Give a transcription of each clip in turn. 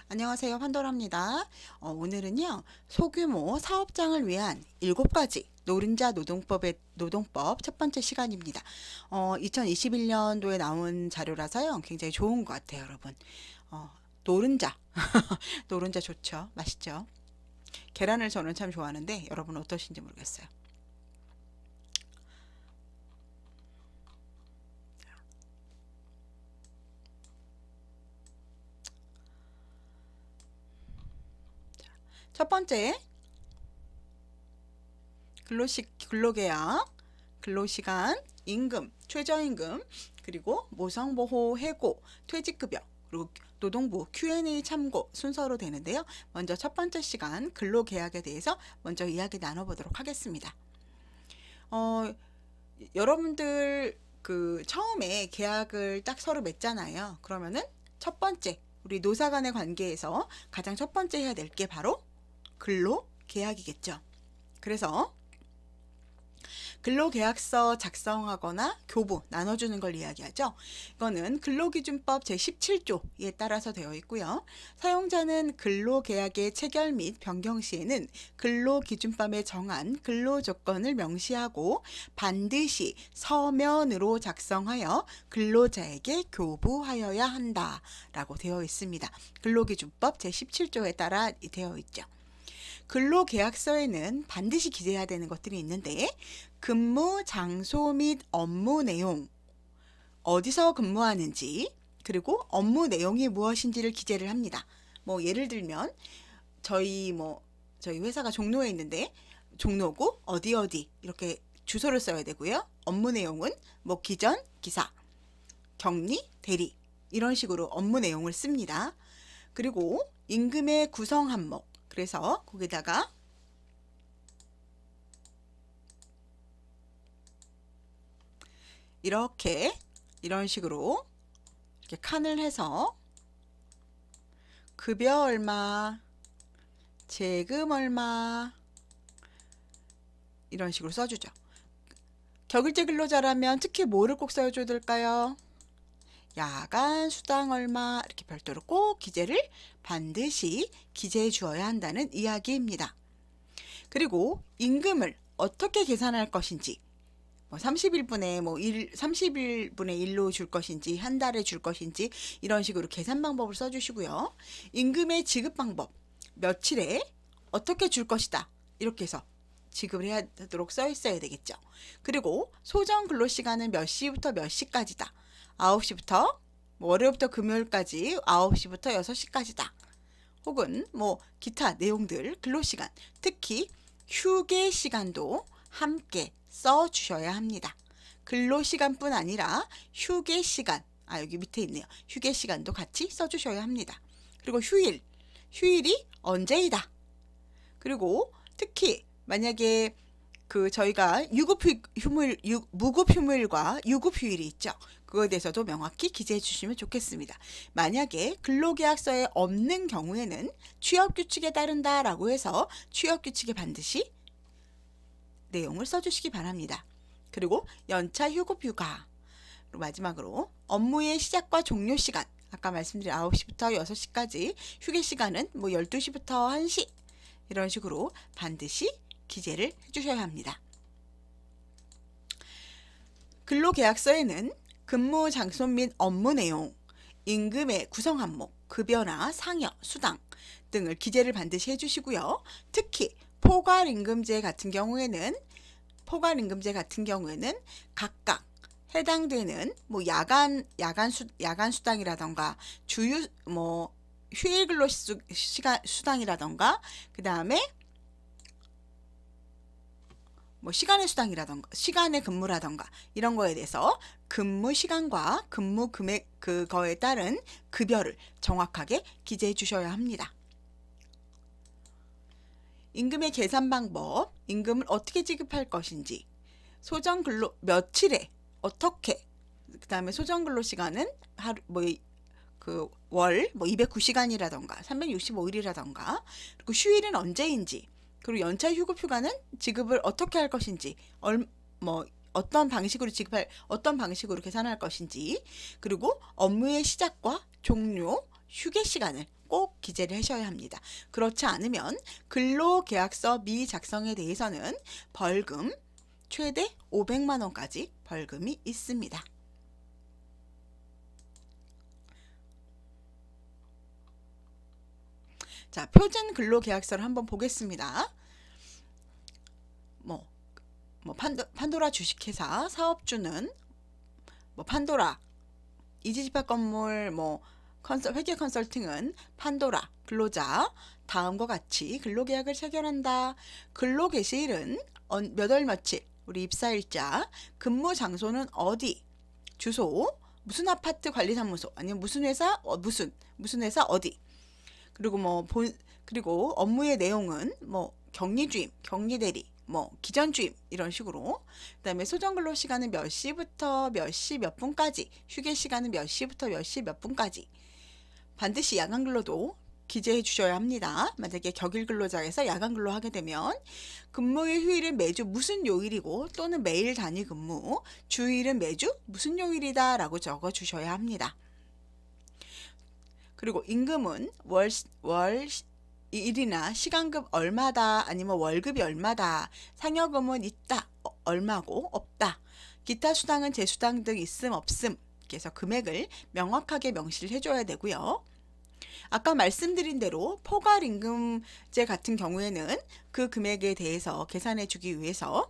안녕하세요. 판도라입니다. 오늘은요, 소규모 사업장을 위한 7가지 노른자 노동법 첫 번째 시간입니다. 2021년도에 나온 자료라서요, 굉장히 좋은 것 같아요, 여러분. 노른자. 노른자 좋죠. 맛있죠. 계란을 저는 참 좋아하는데, 여러분 어떠신지 모르겠어요. 첫 번째, 근로계약, 근로시간, 임금, 최저임금, 그리고 모성보호, 해고, 퇴직급여, 그리고 노동부 Q&A 참고 순서로 되는데요. 먼저 첫 번째 시간 근로계약에 대해서 먼저 이야기 나눠보도록 하겠습니다. 여러분들 처음에 계약을 딱 서로 맺잖아요. 그러면은 첫 번째 우리 노사 간의 관계에서 가장 첫 번째 해야 될 게 바로 근로계약이겠죠. 그래서 근로계약서 작성하거나 교부 나눠주는 걸 이야기하죠. 이거는 근로기준법 제17조에 따라서 되어 있고요. 사용자는 근로계약의 체결 및 변경 시에는 근로기준법에 정한 근로조건을 명시하고 반드시 서면으로 작성하여 근로자에게 교부하여야 한다라고 되어 있습니다. 근로기준법 제17조에 따라 되어 있죠. 근로계약서에는 반드시 기재해야 되는 것들이 있는데 근무 장소 및 업무 내용, 어디서 근무하는지, 그리고 업무 내용이 무엇인지를 기재를 합니다. 뭐 예를 들면 저희 회사가 종로에 있는데 종로구 어디 이렇게 주소를 써야 되고요. 업무 내용은 뭐 기전, 기사, 격리, 대리 이런 식으로 업무 내용을 씁니다. 그리고 임금의 구성 항목, 그래서 거기다가 이런 식으로 이렇게 칸을 해서 급여 얼마, 재금 얼마 이런 식으로 써주죠. 격일제 근로자라면 특히 뭐를 꼭 써줘야 될까요? 야간 수당 얼마 이렇게 별도로 꼭 반드시 기재해 주어야 한다는 이야기입니다. 그리고 임금을 어떻게 계산할 것인지 30일분에 30일분의 1로 줄 것인지 한 달에 줄 것인지 이런 식으로 계산 방법을 써주시고요. 임금의 지급 방법 며칠에 어떻게 줄 것이다 이렇게 해서 지급을 해야 하도록 써 있어야 되겠죠. 그리고 소정 근로시간은 몇 시부터 몇 시까지다. 9시부터 월요일부터 금요일까지 9시부터 6시까지다. 혹은 기타 내용들 근로시간 특히 휴게 시간도 함께 써 주셔야 합니다. 근로시간뿐 아니라 휴게 시간, 여기 밑에 있네요. 휴게 시간도 같이 써 주셔야 합니다. 그리고 휴일이 언제이다. 그리고 특히 만약에 저희가 무급휴무일과 유급휴일이 있죠. 그거에 대해서도 명확히 기재해 주시면 좋겠습니다. 만약에 근로계약서에 없는 경우에는 취업규칙에 따른다라고 해서 취업규칙에 반드시 내용을 써주시기 바랍니다. 그리고 연차 휴급휴가 마지막으로 업무의 시작과 종료 시간 아까 말씀드린 9시부터 6시까지 휴게 시간은 12시부터 1시 이런 식으로 반드시 기재를 해주셔야 합니다. 근로계약서에는 근무 장소 및 업무 내용, 임금의 구성 항목, 급여나 상여, 수당 등을 기재를 반드시 해주시고요. 특히 포괄임금제 같은 경우에는 각각 해당되는 야간 수당이라던가 휴일 근로 수당이라던가 그 다음에 시간의 수당이라던가 시간의 근무라던가 이런 거에 대해서 근무 시간과 근무 금액 그거에 따른 급여를 정확하게 기재해 주셔야 합니다. 임금의 계산 방법, 임금을 어떻게 지급할 것인지, 소정 근로 며칠에 어떻게, 그 다음에 소정 근로 시간은 하루 월 209시간이라던가 365일이라던가 그리고 휴일은 언제인지, 그리고 연차 휴급휴가는 지급을 어떻게 할 것인지, 어떤 방식으로 계산할 것인지, 그리고 업무의 시작과 종료, 휴게 시간을 꼭 기재를 하셔야 합니다. 그렇지 않으면 근로계약서 미작성에 대해서는 벌금 최대 500만 원까지 벌금이 있습니다. 자, 표준 근로계약서를 한번 보겠습니다. 판도라 주식회사 사업주는 판도라, 이지집합건물 회계 컨설팅은 판도라 근로자 다음과 같이 근로계약을 체결한다. 근로개시일은 몇 월 며칠, 우리 입사일자, 근무 장소는 어디, 주소, 무슨 아파트 관리사무소, 아니면 무슨 회사, 무슨 회사 어디. 그리고 그리고 업무의 내용은 격리주임, 격리대리, 기전주임 이런 식으로. 그다음에 소정근로시간은 몇 시부터 몇 시 몇 분까지, 휴게시간은 몇 시부터 몇 시 몇 분까지. 반드시 야간근로도 기재해 주셔야 합니다. 만약에 격일 근로자에서 야간근로 하게 되면 근무일 휴일은 매주 무슨 요일이고 또는 매일 단위 근무, 주일은 매주 무슨 요일이다 라고 적어 주셔야 합니다. 그리고 임금은 월 일이나 시간급 얼마다, 아니면 월급이 얼마다, 상여금은 있다, 얼마고 없다, 기타 수당은 재수당 등 있음 없음, 그래서 금액을 명확하게 명시를 해줘야 되고요. 아까 말씀드린 대로 포괄임금제 같은 경우에는 그 금액에 대해서 계산해 주기 위해서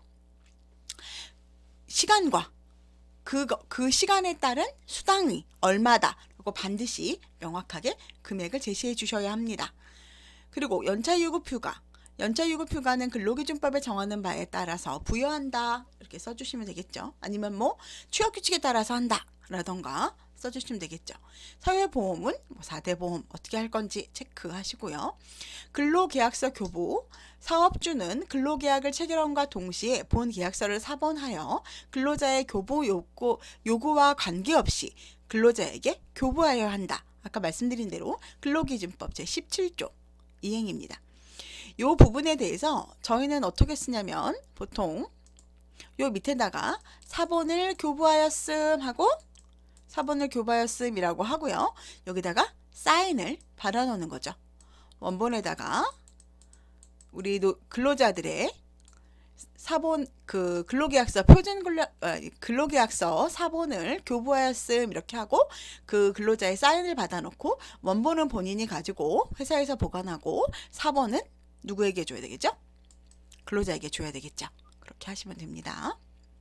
시간과 그 시간에 따른 수당이 얼마다 라고 반드시 명확하게 금액을 제시해 주셔야 합니다. 그리고 연차유급휴가, 연차유급휴가는 근로기준법에 정하는 바에 따라서 부여한다 이렇게 써주시면 되겠죠. 아니면 취업규칙에 따라서 한다 라던가 써주시면 되겠죠. 사회보험은 4대 보험 어떻게 할 건지 체크하시고요. 근로계약서 교부, 사업주는 근로계약을 체결함과 동시에 본 계약서를 사본하여 근로자의 교부 요구와 관계없이 근로자에게 교부하여야 한다. 아까 말씀드린 대로 근로기준법 제17조 이행입니다. 이 부분에 대해서 저희는 어떻게 쓰냐면 보통 요 밑에다가 사본을 교부하였음 하고 사본을 교부하였음이라고 하고요. 여기다가 사인을 받아 놓는 거죠. 원본에다가 우리 근로자들의 사본 근로계약서 근로계약서 사본을 교부하였음 이렇게 하고 그 근로자의 사인을 받아 놓고 원본은 본인이 가지고 회사에서 보관하고 사본은 누구에게 줘야 되겠죠? 근로자에게 줘야 되겠죠. 그렇게 하시면 됩니다.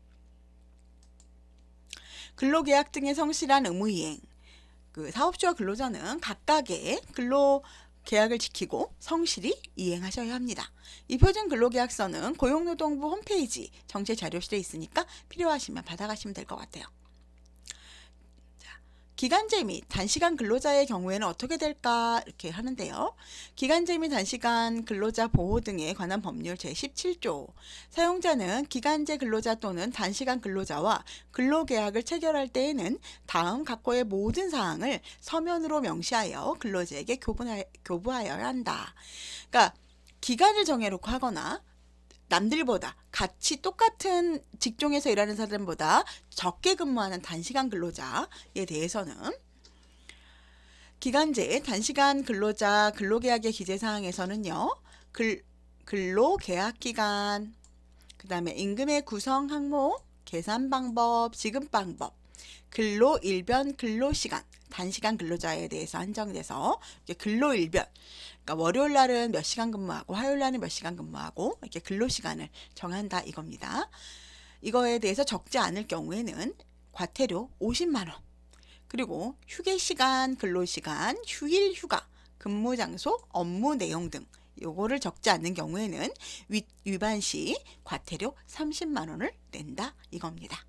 근로계약 등의 성실한 의무이행. 사업주와 근로자는 각각의 근로계약을 지키고 성실히 이행하셔야 합니다. 이 표준 근로계약서는 고용노동부 홈페이지 정책 자료실에 있으니까 필요하시면 받아가시면 될 것 같아요. 기간제 및 단시간 근로자의 경우에는 어떻게 될까 이렇게 하는데요. 기간제 및 단시간 근로자 보호 등에 관한 법률 제17조. 사용자는 기간제 근로자 또는 단시간 근로자와 근로계약을 체결할 때에는 다음 각호의 모든 사항을 서면으로 명시하여 근로자에게 교부하여야 한다. 그러니까 기간을 정해놓고 하거나 남들보다 같이 똑같은 직종에서 일하는 사람보다 적게 근무하는 단시간 근로자에 대해서는 기간제 단시간 근로자 근로계약의 기재사항에서는요. 근로계약기간, 그 다음에 임금의 구성 항목, 계산 방법, 지급 방법, 근로일변 근로시간, 단시간 근로자에 대해서 한정돼서 근로일변, 그러니까 월요일 날은 몇 시간 근무하고 화요일 날은 몇 시간 근무하고 이렇게 근로시간을 정한다 이겁니다. 이거에 대해서 적지 않을 경우에는 과태료 50만 원, 그리고 휴게시간, 근로시간, 휴일 휴가, 근무장소, 업무 내용 등 요거를 적지 않는 경우에는 위반 시 과태료 30만 원을 낸다 이겁니다.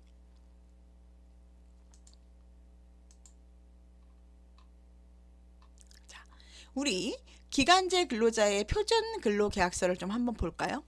우리 기간제 근로자의 표준 근로계약서를 좀 한번 볼까요?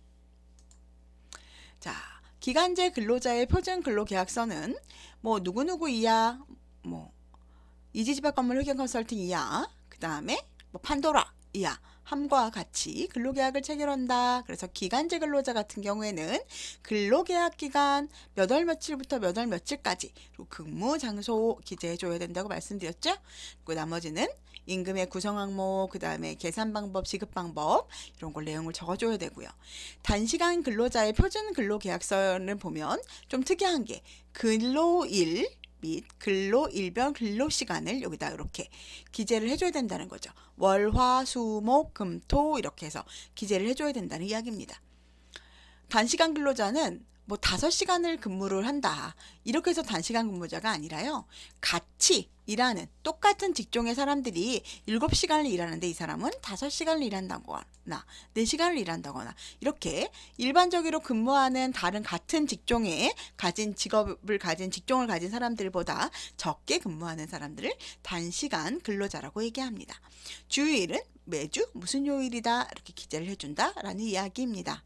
자, 기간제 근로자의 표준 근로계약서는 누구누구 이하, 이지집합건물 회계 컨설팅 이하, 그 다음에 판도라 이하, 함과 같이 근로계약을 체결한다. 그래서 기간제 근로자 같은 경우에는 근로계약 기간 몇 월 며칠부터 몇 월 며칠까지 그리고 근무 장소 기재해줘야 된다고 말씀드렸죠. 그리고 나머지는 임금의 구성 항목, 그 다음에 계산 방법, 지급 방법 이런 걸 내용을 적어줘야 되고요. 단시간 근로자의 표준 근로계약서를 보면 좀 특이한 게 근로일 및 근로일별 근로시간을 여기다 이렇게 기재를 해줘야 된다는 거죠. 월, 화, 수, 목, 금, 토 이렇게 해서 기재를 해줘야 된다는 이야기입니다. 단시간 근로자는 뭐 5시간을 근무를 한다. 이렇게 해서 단시간 근무자가 아니라요. 같이 일하는 똑같은 직종의 사람들이 7시간을 일하는데 이 사람은 5시간을 일한다거나 4시간을 일한다거나 이렇게 일반적으로 근무하는 다른 같은 직종에 가진 직종을 가진 사람들보다 적게 근무하는 사람들을 단시간 근로자라고 얘기합니다. 주휴일은 매주 무슨 요일이다 이렇게 기재를 해준다라는 이야기입니다.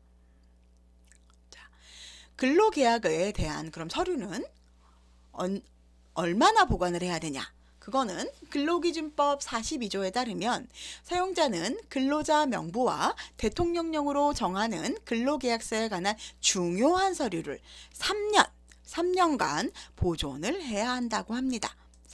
근로계약에 대한 그럼 서류는 얼마나 보관을 해야 되냐? 그거는 근로기준법 42조에 따르면 사용자는 근로자 명부와 대통령령으로 정하는 근로계약서에 관한 중요한 서류를 3년간 보존을 해야 한다고 합니다.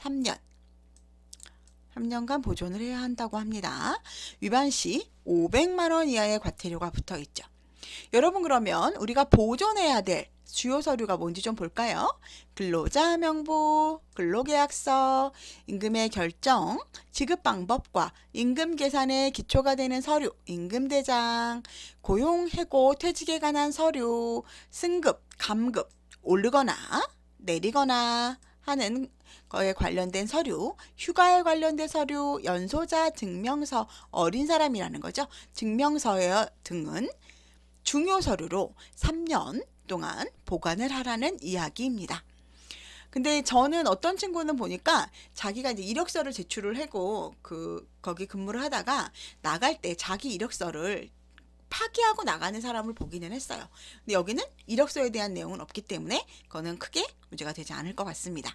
3년간 보존을 해야 한다고 합니다. 위반 시 500만 원 이하의 과태료가 붙어 있죠. 여러분 그러면 우리가 보존해야 될 주요 서류가 뭔지 좀 볼까요? 근로자 명부, 근로계약서, 임금의 결정, 지급 방법과 임금 계산의 기초가 되는 서류, 임금대장, 고용, 해고, 퇴직에 관한 서류, 승급, 감급, 오르거나 내리거나 하는 거에 관련된 서류, 휴가에 관련된 서류, 연소자 증명서, 어린 사람이라는 거죠. 증명서 등은 중요 서류로 3년 동안 보관을 하라는 이야기입니다. 근데 저는 어떤 친구는 보니까 자기가 이제 이력서를 제출을 하고 거기 근무를 하다가 나갈 때 자기 이력서를 파기하고 나가는 사람을 보기는 했어요. 근데 여기는 이력서에 대한 내용은 없기 때문에 그거는 크게 문제가 되지 않을 것 같습니다.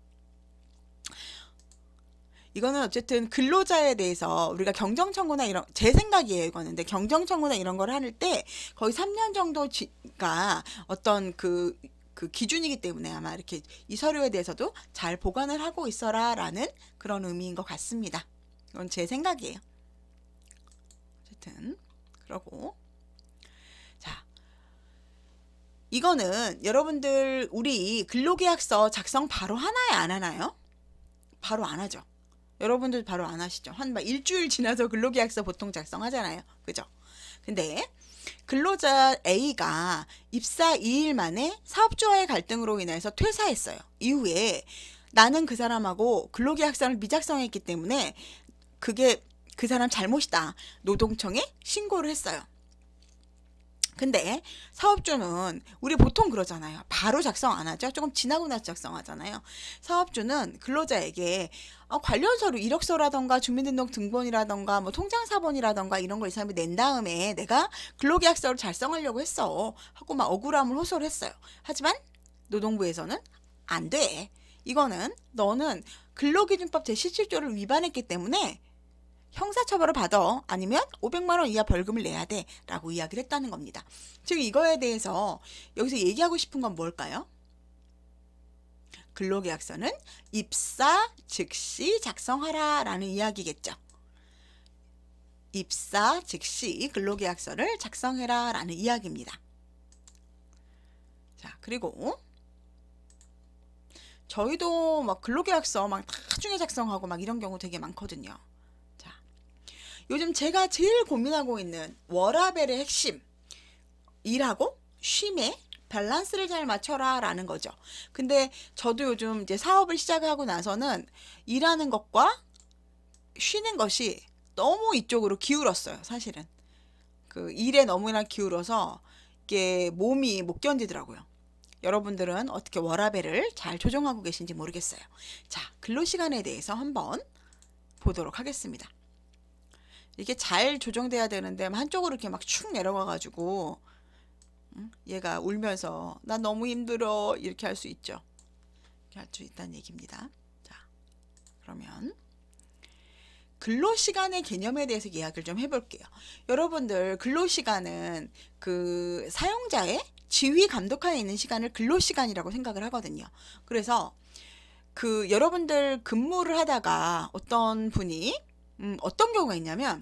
이거는 어쨌든 근로자에 대해서 우리가 경정청구나 이런 제 생각이에요. 이거는 근데 경정청구나 이런 걸 할 때 거의 3년 정도가 어떤 그 기준이기 때문에 아마 이렇게 이 서류에 대해서도 잘 보관을 하고 있어라 라는 그런 의미인 것 같습니다. 이건 제 생각이에요. 어쨌든 그러고 자 이거는 여러분들 우리 근로계약서 작성 바로 하나요 안 하나요? 바로 안 하죠. 여러분들 바로 안 하시죠. 한 일주일 지나서 근로계약서 보통 작성하잖아요. 그죠? 근데 근로자 A가 입사 2일 만에 사업주와의 갈등으로 인해서 퇴사했어요. 이후에 나는 그 사람하고 근로계약서를 미작성했기 때문에 그게 그 사람 잘못이다. 노동청에 신고를 했어요. 근데 사업주는 우리 보통 그러잖아요. 바로 작성 안 하죠. 조금 지나고 나서 작성하잖아요. 사업주는 근로자에게 관련 서류, 이력서라던가 주민등록등본이라던가 뭐 통장사본이라던가 이런 거 이 사람이 낸 다음에 내가 근로계약서를 작성하려고 했어 하고 막 억울함을 호소를 했어요. 하지만 노동부에서는 안 돼. 이거는 너는 근로기준법 제17조를 위반했기 때문에 형사처벌을 받아 아니면 500만 원 이하 벌금을 내야 돼 라고 이야기를 했다는 겁니다. 즉 이거에 대해서 여기서 얘기하고 싶은 건 뭘까요? 근로계약서는 입사 즉시 작성하라 라는 이야기겠죠. 입사 즉시 근로계약서를 작성해라 라는 이야기입니다. 자 그리고 저희도 막 근로계약서 막 나중에 작성하고 막 이런 경우 되게 많거든요. 요즘 제가 제일 고민하고 있는 워라밸의 핵심 일하고 쉼의 밸런스를 잘 맞춰라 라는 거죠. 근데 저도 요즘 이제 사업을 시작하고 나서는 일하는 것과 쉬는 것이 너무 이쪽으로 기울었어요. 사실은 그 일에 너무나 기울어서 이게 몸이 못 견디더라고요. 여러분들은 어떻게 워라밸을 잘 조정하고 계신지 모르겠어요. 자, 근로시간에 대해서 한번 보도록 하겠습니다. 이게 잘 조정돼야 되는데 한쪽으로 이렇게 막 축 내려가가지고 얘가 울면서 나 너무 힘들어 이렇게 할 수 있죠. 이렇게 할 수 있다는 얘기입니다. 자, 그러면 근로시간의 개념에 대해서 이야기를 좀 해볼게요. 여러분들 근로시간은 그 사용자의 지휘 감독하에 있는 시간을 근로시간이라고 생각을 하거든요. 그래서 그 여러분들 근무를 하다가 어떤 분이 어떤 경우가 있냐면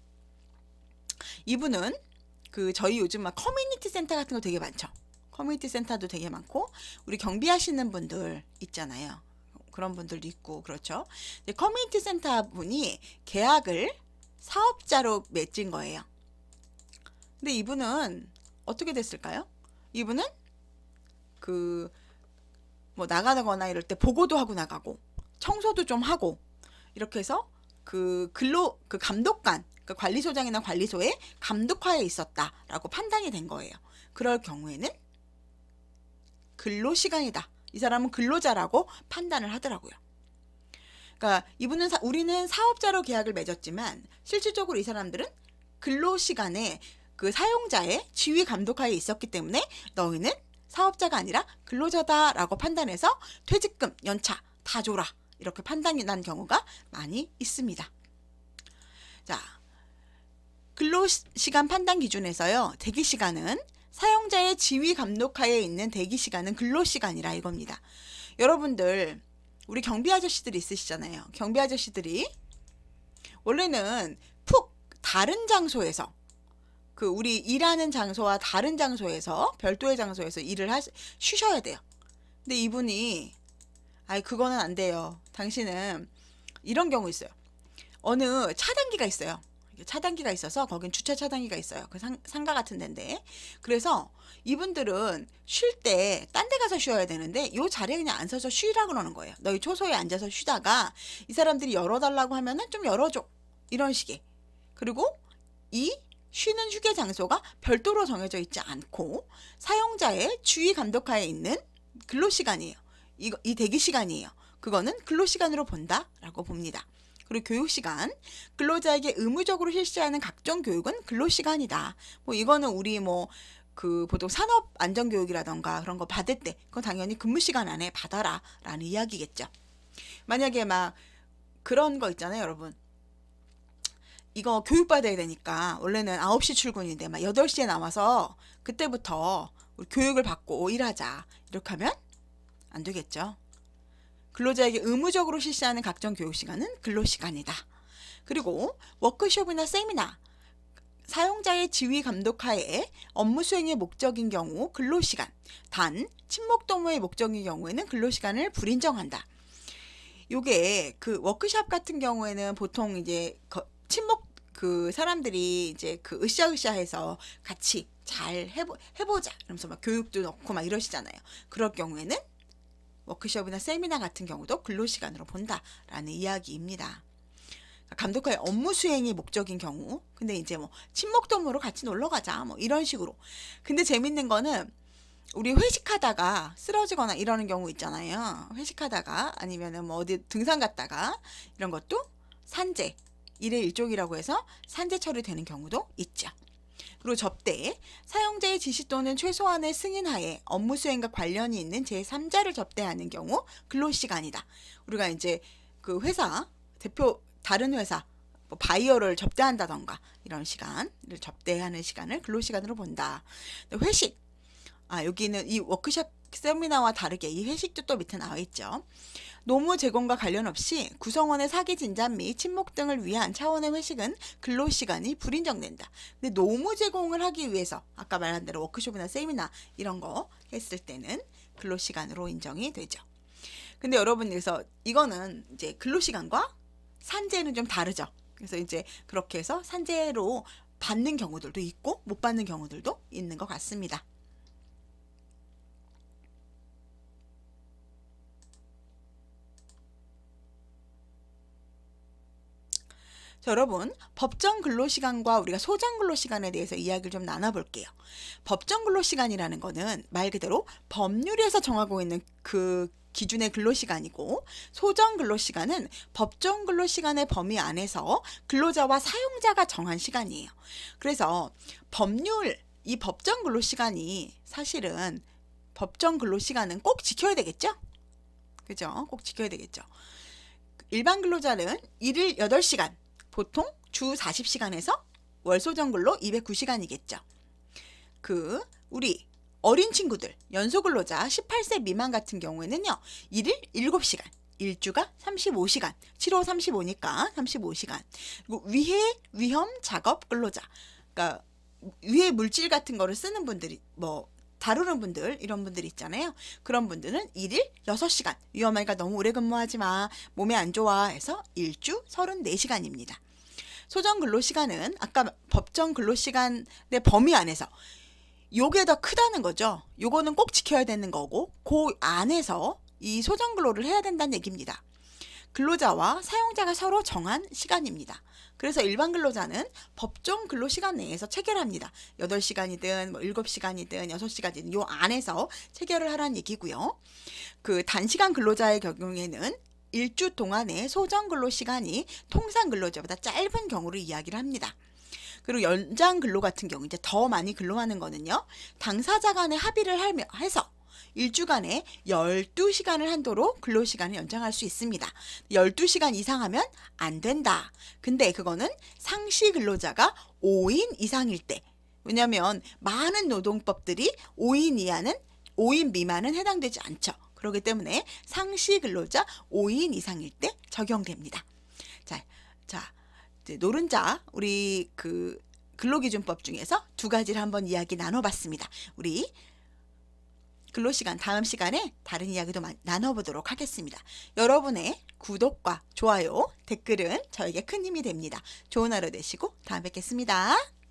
이분은 그 저희 요즘 막 커뮤니티 센터 같은 거 되게 많죠. 커뮤니티 센터도 되게 많고 우리 경비하시는 분들 있잖아요. 그런 분들도 있고 그렇죠. 커뮤니티 센터 분이 계약을 사업자로 맺은 거예요. 근데 이분은 어떻게 됐을까요? 이분은 그 뭐 나가거나 이럴 때 보고도 하고 나가고 청소도 좀 하고 이렇게 해서 그 감독관 그 관리소장이나 관리소의 감독하에 있었다라고 판단이 된 거예요. 그럴 경우에는 근로시간이다. 이 사람은 근로자라고 판단을 하더라고요. 그러니까 이분은 우리는 사업자로 계약을 맺었지만 실질적으로 이 사람들은 근로시간에 그 사용자의 지휘 감독하에 있었기 때문에 너희는 사업자가 아니라 근로자다라고 판단해서 퇴직금, 연차 다 줘라. 이렇게 판단이 난 경우가 많이 있습니다. 자, 근로시간 판단 기준에서요. 대기시간은 사용자의 지휘 감독하에 있는 대기시간은 근로시간이라 이겁니다. 여러분들 우리 경비 아저씨들 있으시잖아요. 경비 아저씨들이 원래는 푹 다른 장소에서 그 우리 일하는 장소와 다른 장소에서 별도의 장소에서 일을 쉬셔야 돼요. 근데 이분이 아이 그거는 안 돼요. 당신은 이런 경우 있어요. 어느 차단기가 있어요. 차단기가 있어서 거긴 주차 차단기가 있어요. 그 상가 같은 데인데 그래서 이분들은 쉴 때 딴 데 가서 쉬어야 되는데 이 자리에 그냥 앉아서 쉬라 그러는 거예요. 너희 초소에 앉아서 쉬다가 이 사람들이 열어달라고 하면은 좀 열어줘. 이런 식의. 그리고 이 쉬는 휴게 장소가 별도로 정해져 있지 않고 사용자의 주의 감독하에 있는 근로시간이에요. 이 대기시간이에요. 그거는 근로시간으로 본다라고 봅니다. 그리고 교육시간, 근로자에게 의무적으로 실시하는 각종 교육은 근로시간이다. 뭐 이거는 우리 뭐 그 보통 산업안전교육이라던가 그런 거 받을 때 그건 당연히 근무시간 안에 받아라 라는 이야기겠죠. 만약에 막 그런 거 있잖아요, 여러분. 이거 교육받아야 되니까 원래는 9시 출근인데 막 8시에 나와서 그때부터 우리 교육을 받고 일하자. 이렇게 하면 안 되겠죠. 근로자에게 의무적으로 실시하는 각종 교육시간은 근로시간이다. 그리고 워크숍이나 세미나, 사용자의 지휘 감독하에 업무 수행의 목적인 경우 근로시간, 단 친목도모의 목적인 경우에는 근로시간을 불인정한다. 요게 그 워크숍 같은 경우에는 보통 이제 친목 그 사람들이 이제 그 으쌰으쌰해서 같이 잘 해보자 이러면서 막 교육도 넣고 막 이러시잖아요. 그럴 경우에는 워크숍이나 세미나 같은 경우도 근로시간으로 본다라는 이야기입니다. 감독하의 업무 수행이 목적인 경우, 근데 이제 뭐 친목도모로 같이 놀러 가자 뭐 이런 식으로. 근데 재밌는 거는 우리 회식하다가 쓰러지거나 이러는 경우 있잖아요. 회식하다가 아니면은 뭐 어디 등산 갔다가 이런 것도 산재, 일의 일종이라고 해서 산재 처리되는 경우도 있죠. 그리고 접대, 사용자의 지시 또는 최소한의 승인하에 업무 수행과 관련이 있는 제3자를 접대하는 경우 근로시간이다. 우리가 이제 그 회사 대표 다른 회사 뭐 바이어를 접대한다던가 이런 시간을 접대하는 시간을 근로시간으로 본다. 회식, 여기는 이 워크숍 세미나와 다르게 이 회식도 또 밑에 나와 있죠. 노무 제공과 관련 없이 구성원의 사기 진단 및 친목 등을 위한 차원의 회식은 근로시간이 불인정된다. 근데 노무 제공을 하기 위해서 아까 말한 대로 워크숍이나 세미나 이런 거 했을 때는 근로시간으로 인정이 되죠. 근데 여러분 그래서 이거는 이제 근로시간과 산재는 좀 다르죠. 그래서 이제 그렇게 해서 산재로 받는 경우들도 있고 못 받는 경우들도 있는 것 같습니다. 자, 여러분 법정 근로시간과 우리가 소정 근로시간에 대해서 이야기를 좀 나눠볼게요. 법정 근로시간이라는 거는 말 그대로 법률에서 정하고 있는 그 기준의 근로시간이고 소정 근로시간은 법정 근로시간의 범위 안에서 근로자와 사용자가 정한 시간이에요. 그래서 이 법정 근로시간이 사실은 법정 근로시간은 꼭 지켜야 되겠죠? 그죠? 꼭 지켜야 되겠죠. 일반 근로자는 일일 8시간 보통 주 40시간에서 월 소정근로 209시간이겠죠. 우리 어린 친구들, 연소근로자 18세 미만 같은 경우에는요, 일일 7시간, 일주가 35시간, 7호 35니까 35시간. 그리고 위해, 위험, 작업 근로자. 그러니까 위해 물질 같은 거를 쓰는 분들이, 다루는 분들, 이런 분들 있잖아요. 그런 분들은 일일 6시간. 위험하니까 너무 오래 근무하지 마. 몸에 안 좋아 해서 일주 34시간입니다. 소정 근로시간은 아까 법정 근로시간의 범위 안에서 요게 더 크다는 거죠. 요거는 꼭 지켜야 되는 거고, 그 안에서 이 소정 근로를 해야 된다는 얘기입니다. 근로자와 사용자가 서로 정한 시간입니다. 그래서 일반 근로자는 법정 근로시간 내에서 체결합니다. 8시간이든 7시간이든 6시간이든 요 안에서 체결을 하라는 얘기고요. 단시간 근로자의 경우에는 일주 동안의 소정 근로시간이 통상 근로자보다 짧은 경우를 이야기를 합니다. 그리고 연장 근로 같은 경우 이제 더 많이 근로하는 거는요. 당사자 간에 합의를 해서 일주간에 12시간을 한도로 근로시간을 연장할 수 있습니다. 12시간 이상 하면 안 된다. 근데 그거는 상시 근로자가 5인 이상일 때. 왜냐하면 많은 노동법들이 5인 미만은 해당되지 않죠. 그렇기 때문에 상시 근로자 5인 이상일 때 적용됩니다. 자, 이제 노른자 우리 근로기준법 중에서 두 가지를 한번 이야기 나눠봤습니다. 우리 근로시간 다음 시간에 다른 이야기도 나눠보도록 하겠습니다. 여러분의 구독과 좋아요, 댓글은 저에게 큰 힘이 됩니다. 좋은 하루 되시고 다음에 뵙겠습니다.